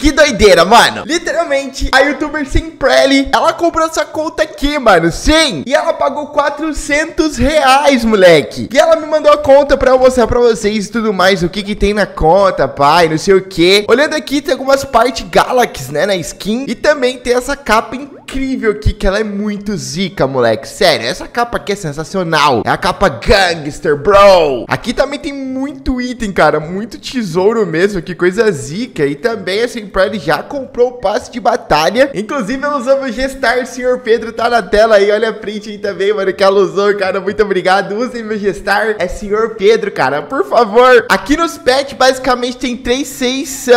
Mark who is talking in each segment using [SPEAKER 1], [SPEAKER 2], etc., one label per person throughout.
[SPEAKER 1] Que doideira, mano. Literalmente, a youtuber Simprelly, ela comprou essa conta aqui, mano. Sim. E ela pagou R$400, moleque. E ela me mandou a conta pra eu mostrar pra vocês e tudo mais. O que tem na conta, pai, não sei o que. Olhando aqui, tem algumas partes Galaxy, né, na skin. E também tem essa capa incrível aqui, que ela é muito zica, moleque. Sério, essa capa aqui é sensacional. É a capa Gangster, bro. Aqui também tem muito item, cara. Muito tesouro mesmo, que coisa zica. E também a Simprelly já comprou o passe de batalha. Inclusive, ela usou o G-Star. O senhor Pedro tá na tela aí. Olha a print aí também, mano, que ela usou, cara. Muito obrigado. Usem meu G-Star. É senhor Pedro, cara. Por favor. Aqui nos pets, basicamente, tem 3, 6,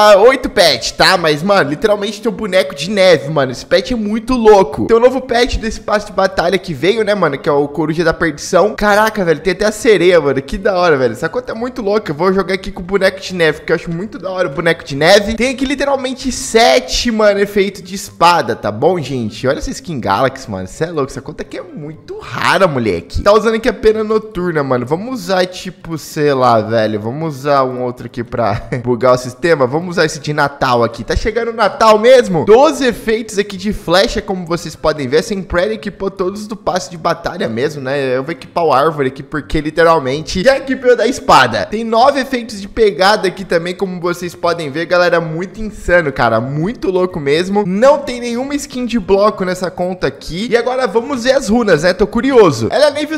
[SPEAKER 1] 8 pets, tá? Mas, mano, literalmente tem um boneco de neve, mano. Esse pet é muito louco. Tem um novo pet desse passe de batalha que veio, né, mano? Que é o Coruja da Perdição. Caraca, velho. Tem até a sereia, mano. Que da hora, velho. Essa conta é muito louca. Eu vou jogar aqui com o boneco de neve, porque eu acho muito da hora o boneco de neve. Tem aqui literalmente 7, mano, efeito de espada, tá bom, gente? Olha essa skin Galaxy, mano. Você é louco. Essa conta aqui é muito rara, moleque. Tá usando aqui a pena noturna, mano. Vamos usar, tipo, sei lá, velho. Vamos usar um outro aqui pra bugar o sistema. Vamos usar esse de Natal aqui. Tá chegando o Natal mesmo. 12 efeitos aqui de flecha, como vocês podem ver. A Simprelly equipou todos do passe de batalha mesmo, né? Eu vou equipar o árvore aqui, porque literalmente já equipei da espada. Tem 9 efeitos de pegada aqui também, como vocês podem ver, galera. Muito insano, cara. Muito louco mesmo. Não tem nenhuma skin de bloco nessa conta aqui. E agora vamos ver as runas, né? Tô curioso. Ela é nível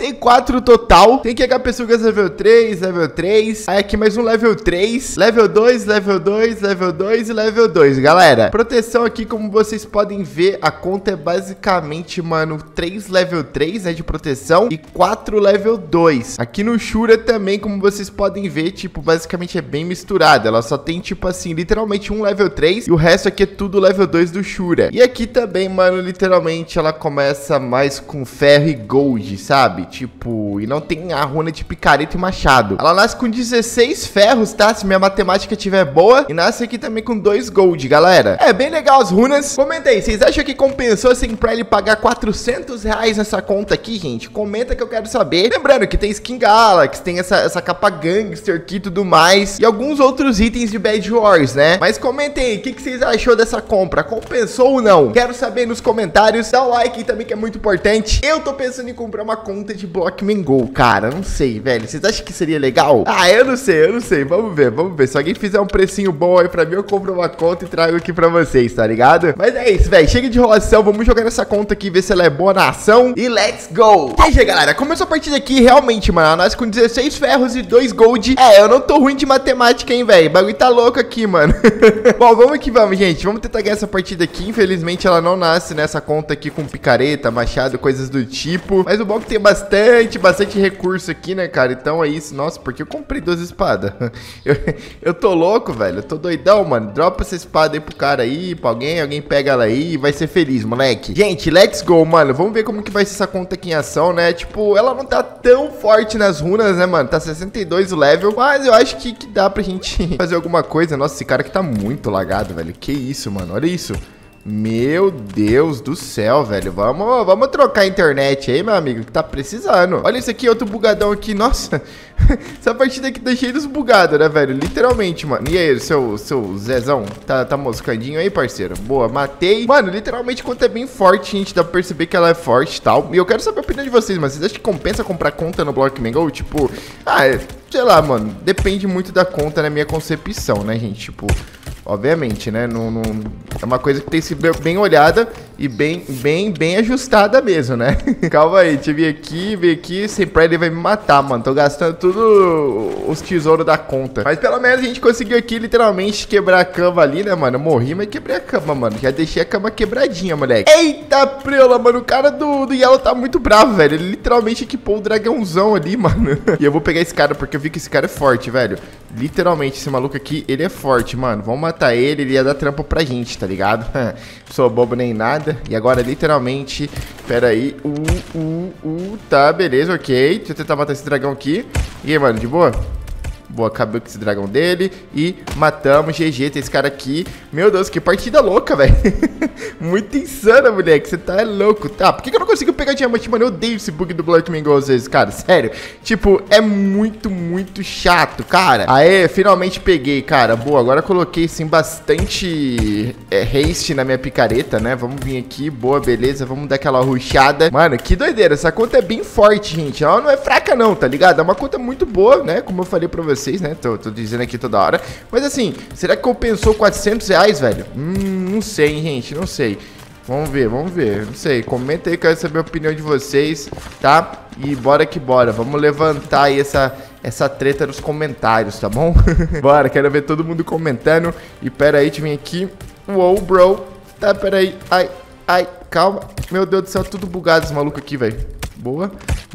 [SPEAKER 1] 64 total. Tem que HP Sugas level 3, level 3. Aí aqui mais um level 3. Level 2, level 2, level 2 e level 2, galera. Proteção aqui, como vocês podem ver, a conta é basicamente, mano, 3 level 3, né, de proteção e 4 level 2. Aqui no Shura também, como vocês podem ver, tipo, basicamente é bem misturado. Ela só tem, tipo assim, literalmente um level 3 e o resto aqui é tudo level 2 do Shura. E aqui também, mano, literalmente ela começa mais com ferro e gold, sabe? Tipo, e não tem a runa de picareta e machado. Ela nasce com 16 ferros, tá? Se minha matemática estiver boa. E nasce aqui também com 2 gold, galera. É bem legal as runas. Comenta aí, vocês acham que compensou assim pra ele pagar R$400 nessa conta aqui, gente? Comenta que eu quero saber. Lembrando que tem skin Galaxy, tem essa capa Gangster aqui e tudo mais. E alguns outros itens de Bed Wars, né? Mas comentem aí, o que vocês achou dessa compra? Compensou ou não? Quero saber nos comentários. Dá o like aí também, que é muito importante. Eu tô pensando em comprar uma conta de Blockman Go, cara. Não sei, velho. Vocês acham que seria legal? Ah, eu não sei. Vamos ver. Se alguém fizer um precinho bom aí pra mim, eu compro uma conta e trago aqui pra vocês, tá ligado? Mas é isso, velho. Chega de enrolação. Vamos jogar nessa conta aqui, ver se ela é boa na ação. E let's go! E aí, galera, começou a partida aqui. Realmente, mano, nós com 16 ferros e 2 gold. É, eu não tô ruim de matemática, hein, velho. O bagulho tá louco aqui, mano. Bom, vamos que vamos, gente. Vamos tentar ganhar essa partida aqui. Infelizmente, ela não nasce nessa conta aqui com picareta, machado, coisas do tipo. Mas o bom é que tem bastante recurso aqui, né, cara? Então é isso. Nossa, porque eu comprei 2 espadas. Eu tô louco, velho. Eu tô doidão, mano. Dropa essa espada aí pro cara aí, pra alguém pega ela aí e vai ser feliz, moleque. Gente, let's go, mano. Vamos ver como que vai ser essa conta aqui em ação, né? Tipo, ela não tá tão forte nas runas, né, mano? Tá 62 o level, mas eu acho que dá pra gente fazer alguma coisa. Nossa, esse cara aqui tá muito lagado, velho. Que isso, mano? Olha isso. Meu Deus do céu, velho. Vamos trocar a internet aí, meu amigo, que tá precisando. Olha isso aqui, outro bugadão aqui. Nossa, essa partida aqui tá cheia dos bugados, né, velho? Literalmente, mano. E aí, seu Zezão? Tá moscandinho aí, parceiro? Boa, matei. Mano, literalmente, a conta é bem forte, gente. Dá pra perceber que ela é forte e tal. E eu quero saber a opinião de vocês, mas vocês acham que compensa comprar conta no Blockman Go? Tipo, sei lá, mano. Depende muito da conta na minha concepção, né, gente? Tipo, obviamente, né? Não, é uma coisa que tem que ser bem olhada e bem ajustada mesmo, né? Calma aí, deixa eu vir aqui. Sempre ele vai me matar, mano. Tô gastando tudo os tesouros da conta. Mas pelo menos a gente conseguiu aqui, literalmente, quebrar a cama ali, né, mano? Eu morri, mas quebrei a cama, mano. Já deixei a cama quebradinha, moleque. Eita, preula, mano. O cara do Yellow tá muito bravo, velho. Ele literalmente equipou o dragãozão ali, mano. E eu vou pegar esse cara, porque eu vi que esse cara é forte, velho. Literalmente, esse maluco aqui, ele é forte, mano. Vamos matar ele ia dar trampo pra gente, tá ligado? Sou bobo nem nada. E agora, literalmente, pera aí. Tá, beleza, ok. Deixa eu tentar matar esse dragão aqui. E aí, mano, de boa? Boa, acabou com esse dragão dele. E matamos, GG, tem esse cara aqui. Meu Deus, que partida louca, velho. Muito insana, moleque, você tá louco. Tá, por que eu não consigo pegar diamante, mano? Eu odeio esse bug do Blackman Go às vezes, cara, sério. Tipo, é muito chato, cara. Aê, finalmente peguei, cara. Boa, agora coloquei, sim, bastante haste na minha picareta, né? Vamos vir aqui, boa, beleza. Vamos dar aquela rushada. Mano, que doideira, essa conta é bem forte, gente. Ela não é fraca não, tá ligado? É uma conta muito boa, né? Como eu falei pra vocês, né? Tô dizendo aqui toda hora. Mas assim, será que compensou 400 reais, velho? Não sei, hein, gente, não sei. Vamos ver, não sei. Comenta aí, quero saber a opinião de vocês, tá? E bora que bora, vamos levantar aí essa treta nos comentários, tá bom? Bora, quero ver todo mundo comentando. E pera aí, deixa eu vir aqui. Uou, bro. Tá, pera aí. Ai, calma. Meu Deus do céu, tudo bugado esse maluco aqui, velho. Boa.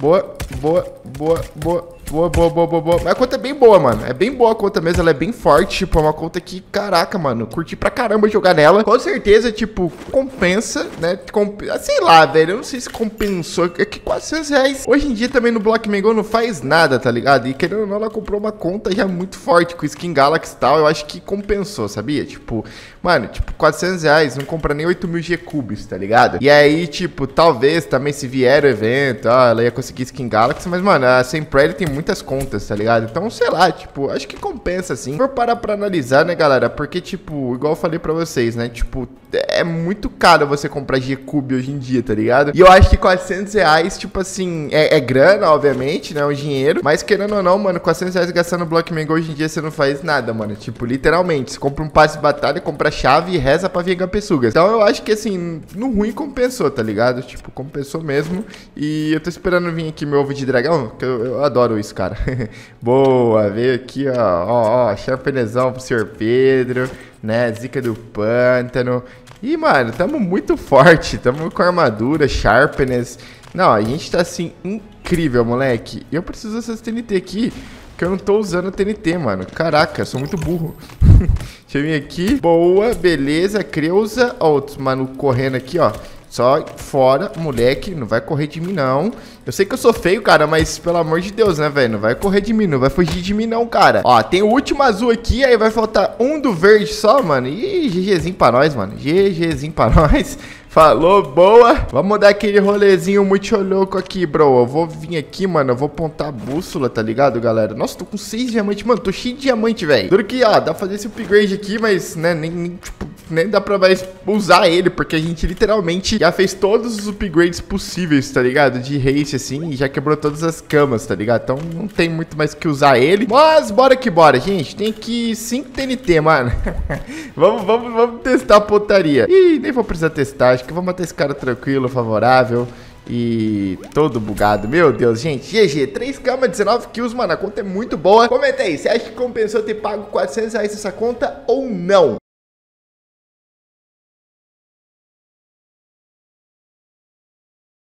[SPEAKER 1] Mas a conta é bem boa, mano. É bem boa a conta mesmo, ela é bem forte. Tipo, é uma conta que, caraca, mano, curti pra caramba jogar nela. Com certeza, tipo, compensa, né? Sei lá, velho, eu não sei se compensou. É que 400 reais hoje em dia também no Blackman Go não faz nada, tá ligado? E querendo ou não, ela comprou uma conta já muito forte com skin Galaxy e tal. Eu acho que compensou, sabia? Tipo, mano, tipo, 400 reais não compra nem 8.000 G-Cubes, tá ligado? E aí, tipo, talvez também se vier o evento, ela ia conseguir skin Galaxy. Mas, mano, a Sempre tem muitas contas, tá ligado? Então, sei lá, tipo, acho que compensa, assim. Se for parar pra analisar, né, galera? Porque, tipo, igual eu falei pra vocês, né? Tipo, é muito caro você comprar G-Cube hoje em dia, tá ligado? E eu acho que 400 reais, tipo assim, é grana, obviamente, né? O dinheiro. Mas querendo ou não, mano, 400 reais gastando Blackman Go hoje em dia você não faz nada, mano. Tipo, literalmente, você compra um passe de batalha, compra chave e reza pra vir peçugas. Então eu acho que, assim, no ruim compensou, tá ligado? Tipo, compensou mesmo. E eu tô esperando vir aqui meu ovo de dragão, que eu adoro isso, cara. Boa, veio aqui, ó, Sharpenezão pro Sr. Pedro, né, zica do pântano. E, mano, tamo muito forte, tamo com armadura, Sharpness. Não, a gente tá, assim, incrível, moleque. E eu preciso dessas TNT aqui, que eu não tô usando TNT, mano. Caraca, eu sou muito burro. Deixa eu vir aqui. Boa, beleza, Creuza. Ó, os mano correndo aqui, ó. Só fora, moleque, não vai correr de mim, não. Eu sei que eu sou feio, cara, mas pelo amor de Deus, né, velho? Não vai correr de mim, não vai fugir de mim, não, cara. Ó, tem o último azul aqui, aí vai faltar um do verde só, mano. Ih, GGzinho pra nós, mano. GGzinho pra nós. Falou, boa. Vamos dar aquele rolezinho muito louco aqui, bro. Eu vou vir aqui, mano, eu vou apontar a bússola, tá ligado, galera? Nossa, tô com 6 diamantes, mano. Tô cheio de diamante, velho. Duro que, ó, dá pra fazer esse upgrade aqui, mas, né, nem dá pra mais usar ele, porque a gente literalmente já fez todos os upgrades possíveis, tá ligado? De race, assim, e já quebrou todas as camas, tá ligado? Então não tem muito mais que usar ele. Mas bora que bora, gente. Tem aqui 5 TNT, mano. vamos testar a pontaria. Ih, nem vou precisar testar. Acho que eu vou matar esse cara tranquilo, favorável. E todo bugado, meu Deus, gente. GG, 3 camas, 19 kills, mano, a conta é muito boa. Comenta aí, você acha que compensou ter pago 400 reais essa conta ou não?